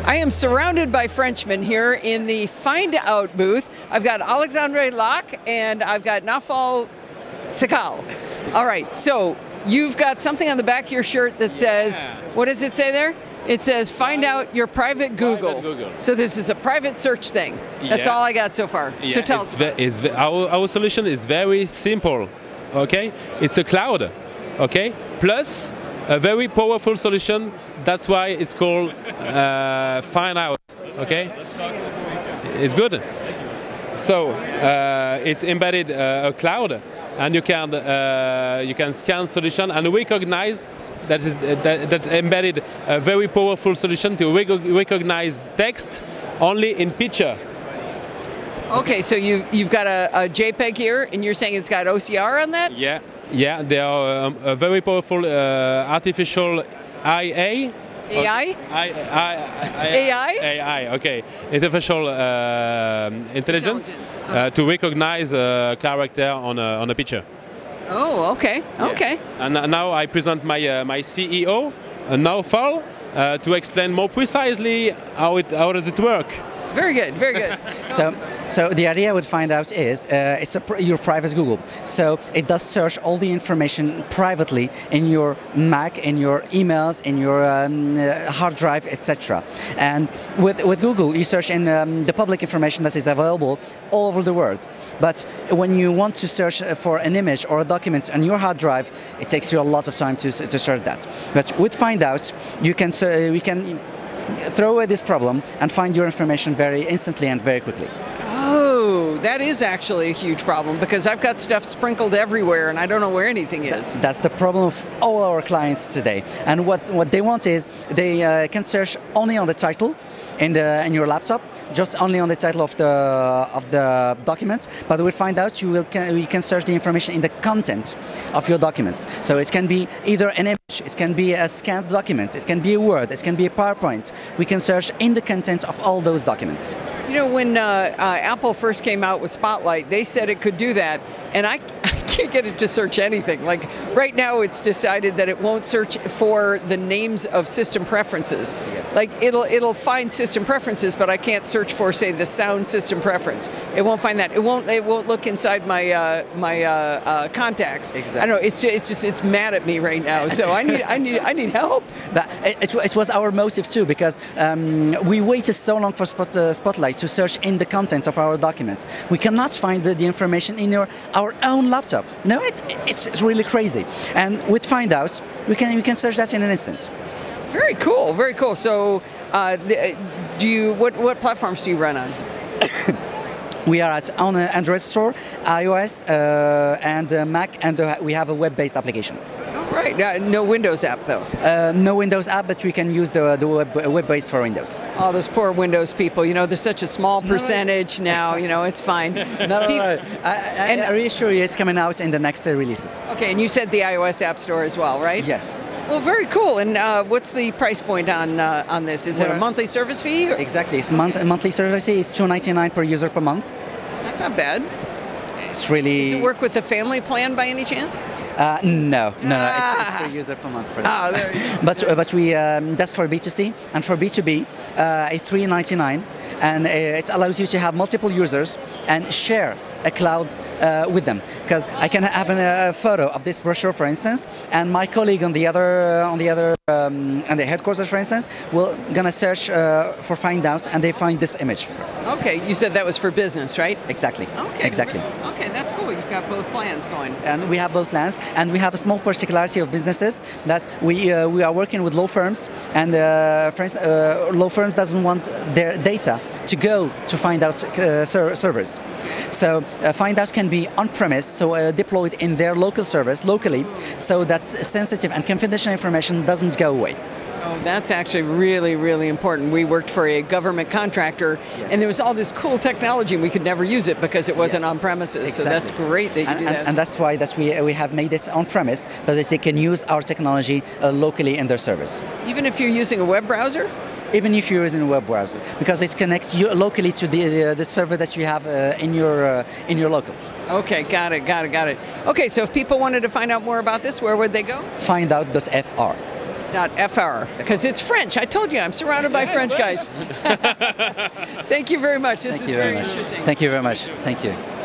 I am surrounded by Frenchmen here in the Find Out booth. I've got Alexandre Locke and I've got Nafal Sakal. All right, so you've got something on the back of your shirt that says, what does it say there? It says, find out your private Google. So this is a private search thing. That's all I got so far. Yeah, so tell us. Our solution is very simple, okay? It's a cloud, okay? Plus a very powerful solution. That's why it's called Find Out, okay? It's good. So it's embedded a cloud, and you can scan solution and recognize. That's embedded a very powerful solution to recognize text only in picture. Okay, so you've got a JPEG here, and you're saying it's got OCR on that? Yeah, yeah. They are a very powerful artificial IA. AI? AI, okay. Artificial intelligence to recognize a character on a picture. Oh, okay, okay. Yeah. And now I present my CEO, Nafal, to explain more precisely how does it work. Very good, very good. So the idea with Find Out is it's your private Google. So it does search all the information privately in your Mac, in your emails, in your hard drive, etc. And with Google, you search in the public information that is available all over the world. But when you want to search for an image or a document on your hard drive, it takes you a lot of time to search that. But with Find Out, we can throw away this problem and find your information very instantly and very quickly. Oh, that is actually a huge problem because I've got stuff sprinkled everywhere and I don't know where anything is. That's the problem of all our clients today. And what they want is they can search only on the title in your laptop, just only on the title of the documents. But we Find Out you can search the information in the content of your documents. So it can be either an image, it can be a scanned document, it can be a Word, it can be a PowerPoint. We can search in the content of all those documents. You know, when Apple first came out with Spotlight, they said it could do that, and I can't get it to search anything. Like right now, it's decided that it won't search for the names of system preferences. Yes. Like it'll find system preferences, but I can't search for, say, the sound system preference. It won't find that. It won't look inside my contacts. Exactly. I don't know. It's mad at me right now. So I need help. But it was our motive too, because we waited so long for Spotlight to search in the content of our documents. We cannot find the information in our own laptop. No, it's really crazy. And with Find Out, we can search that in an instant. Very cool, very cool. So, what platforms do you run on? We are on an Android store, iOS, and Mac, and we have a web-based application. Right. No Windows app, though. No Windows app, but we can use the web-based for Windows. Oh, those poor Windows people. You know, there's such a small percentage now. You know, it's fine. I reassure you, it's coming out in the next releases. Okay, and you said the iOS App Store as well, right? Yes. Well, very cool. And what's the price point on this? Is it a monthly service fee? Exactly. It's monthly service fee. It's $2.99 per user per month. That's not bad. It's really. Does it work with the family plan by any chance? No. It's per user per month for that. There you go. But we that's for B2C, and for B2B, it's $3.99, and it allows you to have multiple users and share a cloud with them. Because I can have a photo of this brochure, for instance, and my colleague on the headquarters, for instance, will gonna search for Find Out, and they find this image. Okay, you said that was for business, right? Exactly. Okay. Exactly. Okay, that's cool. You've got both plans going. And we have both plans, and we have a small particularity of businesses that we are working with law firms, and law firms doesn't want their data to go to Find Out servers. So Find Out can be on-premise, so deployed in their local servers locally, so that sensitive and confidential information doesn't go away. Oh, that's actually really, really important. We worked for a government contractor, and there was all this cool technology, and we could never use it because it wasn't on premises. Exactly. So that's great that you do that. And that's why we have made this on premise, so that they can use our technology locally in their servers. Even if you're using a web browser? Even if you're using a web browser, because it connects you locally to the server that you have in your locals. Okay, got it. Okay, so if people wanted to find out more about this, where would they go? Findout.fr. .fr, because it's French. I told you, I'm surrounded by French guys. Thank you very much. This is very interesting. Thank you very much. Thank you.